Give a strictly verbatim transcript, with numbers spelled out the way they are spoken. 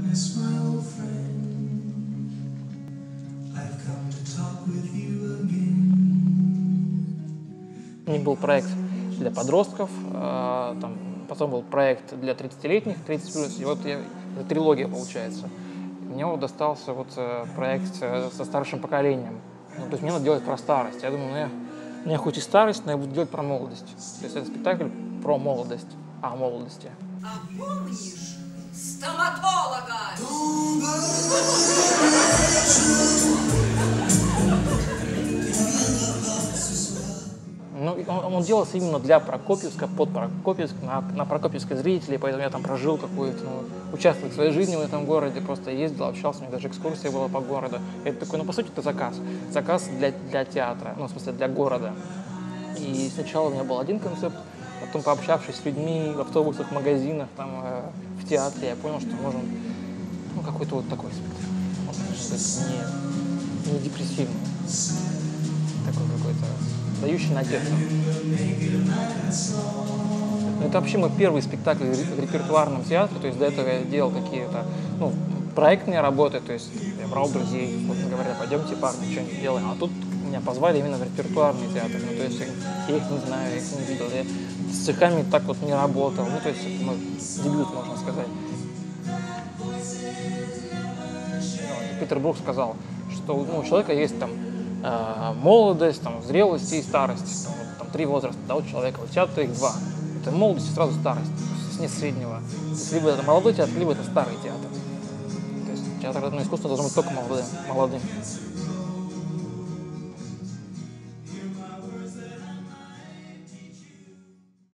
У них был проект для подростков, э, там, потом был проект для тридцатилетних, тридцать плюс, и вот я, это трилогия получается. Мне вот достался вот э, проект э, со старшим поколением. Ну, то есть мне надо делать про старость. Я думаю, ну, я, у меня хоть и старость, но я буду делать про молодость. То есть это спектакль про молодость, о молодости. А помнишь стоматолога? Ну, он, он делался именно для Прокопьевска, под Прокопьевск, на, на Прокопьевской зрителей, поэтому я там прожил какую-то, ну, участвовал в своей жизни в этом городе, просто ездил, общался, у меня даже экскурсия была по городу. Это такой, ну, по сути, это заказ. Заказ для, для театра, ну, в смысле, для города. И сначала у меня был один концепт, потом, пообщавшись с людьми в автобусах, в магазинах, там, э, в театре, я понял, что нужен, ну, какой-то вот такой спектакль. Он должен быть не, не депрессивный, такой какой-то, дающий надежду. Это вообще мой первый спектакль в репертуарном театре, то есть до этого я делал какие-то, ну, проектные работы, то есть я брал друзей, вот, говоря, пойдемте, парни, что-нибудь сделаем, а тут меня позвали именно в репертуарный театр, ну, то есть я их не знаю, я их не видел, я с цехами так вот не работал, ну, то есть это мой дебют, можно сказать. Питер Брук сказал, что, ну, у человека есть там э, молодость, там, зрелость и старость, там, вот, там три возраста, да, у человека, у театра их два. Это молодость и сразу старость, то есть нет среднего. То есть либо это молодой театр, либо это старый театр. То есть театр, ну, искусство должно быть только молодым. молодым.